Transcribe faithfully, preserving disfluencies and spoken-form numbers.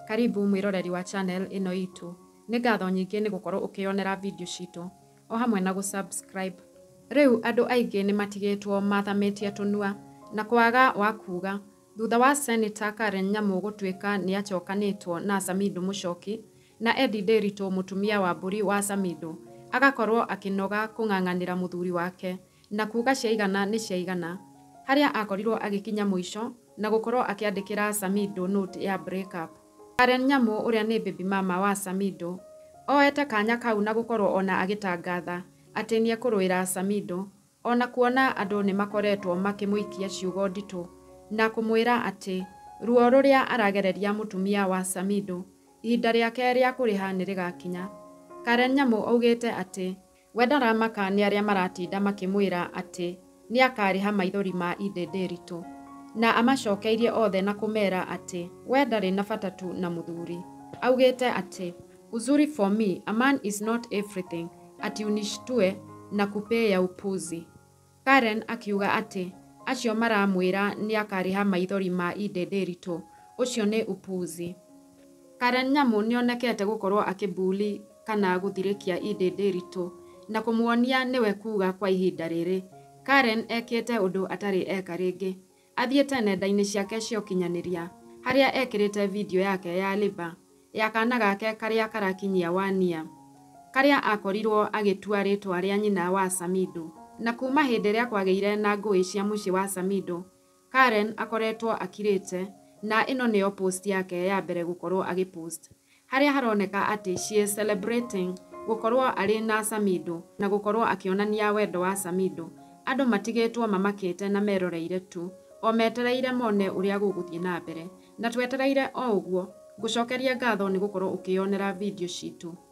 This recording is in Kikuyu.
Karibu mwiroreri wa channel ino itu. Nĩ ngatho nyingĩ nĩ gũkorwo ũkĩonera video citũ o hamwe na gũsubscribe. Rĩu andũ aingĩ nĩ matigĩtwo mathamĩtie tũnua na kwaga wa kuga thutha wa Senator Karen Nyamû gũtuĩka nĩ acokanĩtwo na Samidoh Mũchoki na Edday Nderitû mũtumia wa mbũri wa Samidoh agakorwo akĩnoga kũng'ang'anĩra mũthuri wake na kuga ciaigana nĩ ciaigana, harĩa akorirwo agĩkinya mũico na gũkorwo akĩandĩkĩra Samidoh note ya break up. Karen Nyamû ũrĩa nĩ baby mama wa Samidoh oete kanya kau na gũkorwo ona agĩtangatha atĩ nĩ ekũrũĩra Samidoh, ona kuona andũ nĩ makoretwo makĩmũikia ciugo nditũ na kũmwĩra atĩ ruo rũrĩa aragereria mũtumia wa Samidoh ihinda rĩake rĩa kũrĩha nĩ rĩgakinya. Karen Nyamû augĩte atĩ we ndaramaka nĩ arĩa maratinda makĩmwĩra atĩ nĩ akarĩha maithori ma Edday Nderitû, na amacokeirie othe na kũmera atĩ we ndarĩ na bata tu na mũthuri. Augĩte atĩ uzuri for me a man is not everything ati unishtue na kupe ya upuzi. Karen akiuga atĩ acio maramwĩra nĩ akarĩha maithori ma Edday Nderitû ũcio nĩ upuzi. Karen Nyamû nĩ onekete gũkorwo akĩbuli kana gũthirĩkia Edday Nderitû na kũmuonia nĩwe kuga kwa ihinda rĩrĩ. Karen ekĩte ũndũ atarĩ eka rĩngĩ, athiĩte nenda-inĩ ciake cia ũkinyanĩria harĩa ekĩrĩte video yake ya liba ya kana gake karĩa karakinyia one year, karĩa akorirwo agĩtua rĩtwa rĩa nyina wa Samidoh. Na kuma hĩndĩ ĩrĩa kwagĩire na ngũĩ cia mũciĩ wa Samidoh, Karen akoretwo akirĩte, na ĩno nĩyo post yake ya mbere gũkorwo agĩpost, harĩa haroneka atĩ she is celebrating gũkorwo arĩ na Samidoh na gũkorwo akĩonania wendo wa Samidoh. Andũ matigĩtwo mamakĩte na meroreire tu, o metereire mone ũrĩa gũgũthiĩ na mbere, na twetereire o ũguo. Ngũcokeria ngatho nĩ gũkorwo ũkĩonera video citũ.